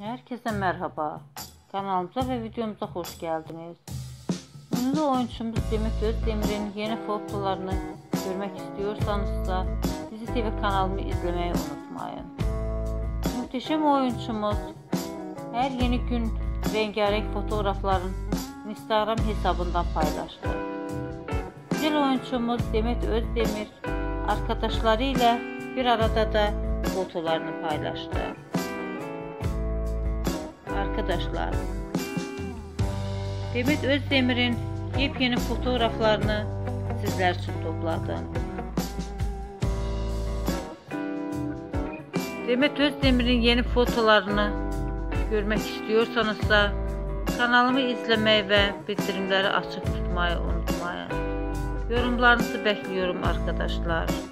Herkese merhaba. Kanalımıza ve videomuza hoş geldiniz. Ünlü oyuncumuz Demet Özdemir'in yeni fotolarını görmek istiyorsanız da Dizi TV kanalımı izlemeyi unutmayın. Muhteşem oyuncumuz her yeni gün rengarenk fotoğrafların Instagram hesabından paylaştı. Güzel oyuncumuz Demet Özdemir arkadaşlarıyla bir arada da fotolarını paylaştı. Arkadaşlar, Demet Özdemir'in yepyeni fotoğraflarını sizler için topladım. Demet Özdemir'in yeni fotolarını görmek istiyorsanız da kanalımı izlemeyi ve bildirimleri açık tutmayı unutmayın. Yorumlarınızı bekliyorum arkadaşlar.